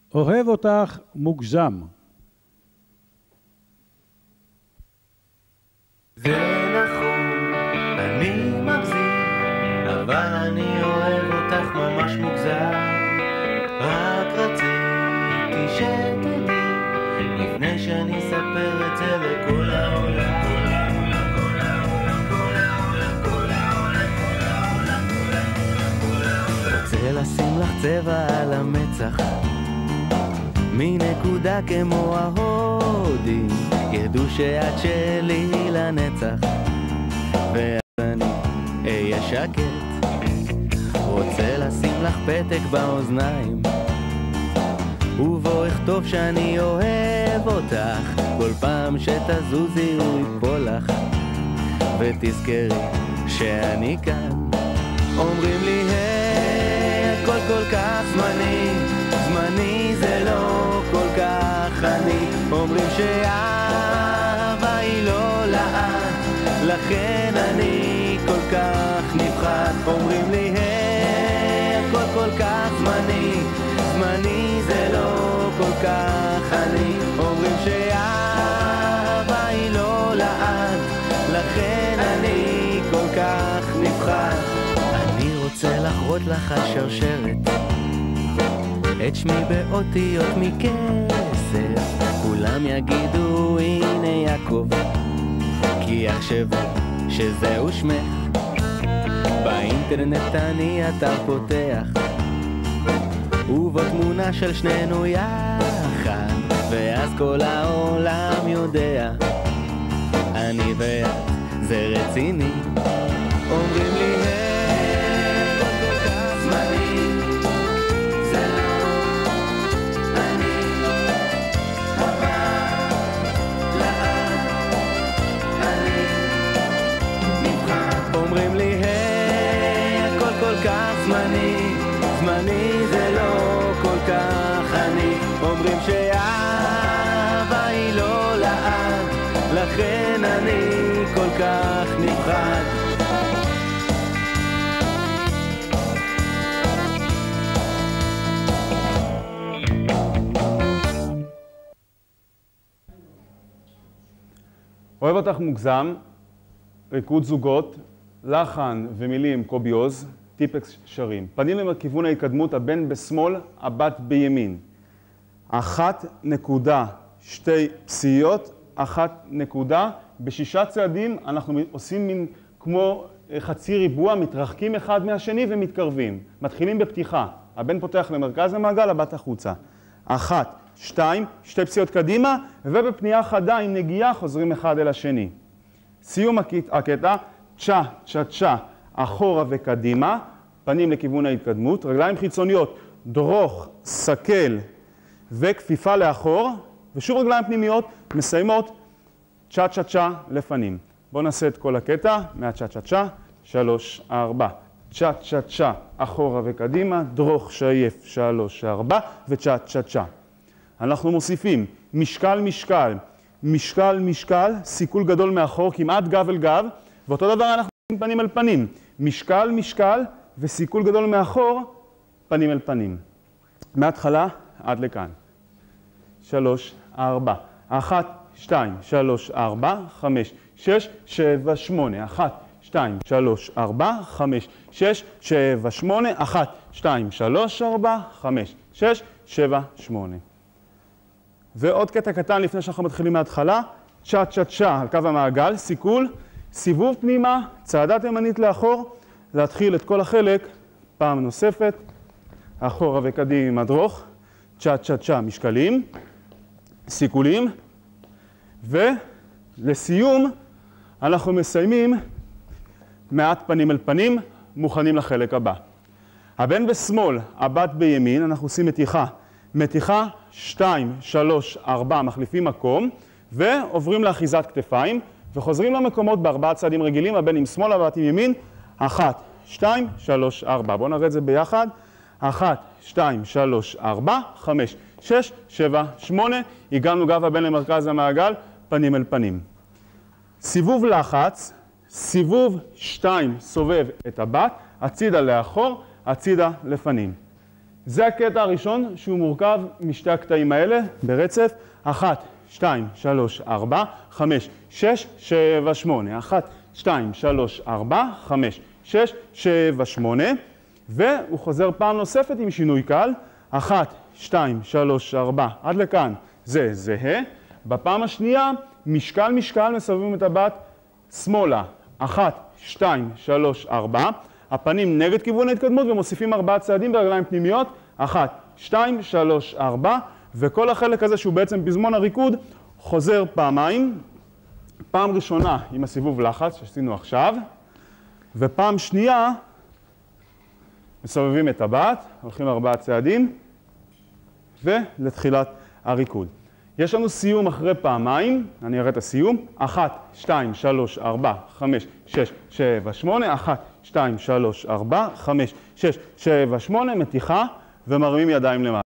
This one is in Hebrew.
אוהב אותך מוגזם. זה נכון, אני מגזים, אבל אני אוהב אותך ממש מוגזם. רק רציתי שתדעי, לפני שאני אספר את זה לכל העולם. רוצה לשים לך צבע על המצח, מנקודה כמו ההודים, ידעו שאת שלי לנצח, ואז אני אהיה שקט. רוצה לשים לך פתק באוזניים, ובו אכתוב שאני אוהב אותך, כל פעם שתזוזי הוא ייפול לך, ותזכרי שאני כאן. אומרים לי הכל כל כך זמני, זמני זה לא כל כך אני. אומרים שאהבה היא לא לאט, לכן אני כל כך נבחר. אומרים לי הכל כל כך זמני, זמני זה לא כל כך אני. אומרים שאהבה היא לא לאט, לכן אני כל כך נבחר. אני רוצה לחרות לך השרשרת, את שמי באותיות מכסף, כולם יגידו הנה יעקב, כי יחשבו שזהו שמך. באינטרנט אני אתה פותח, ובו תמונה של שנינו יחד, ואז כל העולם יודע, אני ואת זה רציני. אומרים לי זמני זה לא כל כך אני. אומרים שאהבה היא לא לאט, לכן אני כל כך נפחד. אוהב אותך מוגזם, ריקוד זוגות, לחן ומילים קובי עוז, טיפקס שרים. פנים לכיוון ההתקדמות, הבן בשמאל, הבת בימין. 1.2 פסיעות, 1 נקודה. בשישה צעדים אנחנו עושים מין כמו חצי ריבוע, מתרחקים אחד מהשני ומתקרבים. מתחילים בפתיחה. הבן פותח למרכז המעגל, הבת החוצה. 1, 2, 2 פסיעות קדימה, ובפנייה חדה עם נגיעה חוזרים אחד אל השני. סיום הקטע, צ'ה, צ'ה, צ'ה, אחורה וקדימה, פנים לכיוון ההתקדמות, רגליים חיצוניות, דרוך, סקל וכפיפה לאחור, ושוב רגליים פנימיות, מסיימות צ'ה צ'ה צ'ה לפנים. בואו נעשה את כל הקטע, מהצ'ה צ'ה צ'ה, 3, 4. צ'ה צ'ה צ'ה, אחורה וקדימה, דרוך, שייף, 3, 4, וצ'ה צ'ה צ'ה. אנחנו מוסיפים משקל, משקל, משקל, משקל, סיכול גדול מאחור, כמעט גב אל גב, ואותו דבר אנחנו עושים פנים אל פנים. משקל, משקל, וסיכול גדול מאחור, פנים אל פנים. מההתחלה עד לכאן. 3, 4. 1, 2, 3, 4, 5, 6, 7, 8. 1, 2, 3, 4, 5, 6, 7, 8. 1, 2, 3, 4, 5, 6, 7, 8. ועוד קטע קטן לפני שאנחנו מתחילים מההתחלה. צ'ה צ'ה צ'ה על קו המעגל, סיכול, סיבוב פנימה, צעדה תימנית לאחור, להתחיל את כל החלק פעם נוספת, אחורה וקדימה דרוך, צ'ה צ'ה צ'ה משקלים, סיכולים, ולסיום אנחנו מסיימים מעט פנים אל פנים, מוכנים לחלק הבא. הבן בשמאל, הבת בימין, אנחנו עושים מתיחה. מתיחה 2, 3, 4, מחליפים מקום, ועוברים לאחיזת כתפיים, וחוזרים למקומות בארבעה צעדים רגילים, הבן עם שמאל, הבת עם ימין, 1, 2, 3, 4. בואו נראה את זה ביחד. 1, 2, 3, 4, 5, 6, 7, 8. הגענו גב הבן למרכז המעגל, פנים אל פנים. סיבוב לחץ, סיבוב 2 סובב את הבת, הצידה לאחור, הצידה לפנים. זה הקטע הראשון שהוא מורכב משתי הקטעים האלה ברצף. 1, 2, 3, 4, 5, 6, 7, 8. 1, 2, 3, 4, 5, 6, 7, 8. והוא חוזר פעם נוספת עם שינוי קל. 1, 2, 3, 4, עד לכאן זה זהה. בפעם השנייה, משקל מסובבים את הטבעת שמאלה. 1, 2, 3, 4. הפנים נגד כיוון ההתקדמות ומוסיפים 4 צעדים ברגליים פנימיות. 1, 2, 3, 4. וכל החלק הזה שהוא בעצם פזמון הריקוד חוזר פעמיים. פעם ראשונה עם הסיבוב לחץ שעשינו עכשיו. ופעם שנייה מסובבים את הטבעת, הולכים 4 צעדים. ולתחילת הריקוד. יש לנו סיום אחרי פעמיים, אני אראה את הסיום. 1, 2, 3, 4, 5, 6, 7, 8. 1, 2, 3, 4, 5, 6, 7, 8. מתיחה ומרימים ידיים למעלה.